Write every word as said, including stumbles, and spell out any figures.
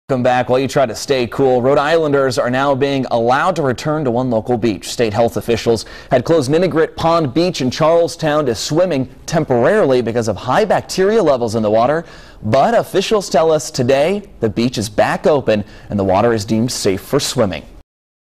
Welcome back. While you try to stay cool, Rhode Islanders are now being allowed to return to one local beach. State health officials had closed Ninigret Pond Beach in Charleston to swimming temporarily because of high bacteria levels in the water. But officials tell us today the beach is back open and the water is deemed safe for swimming.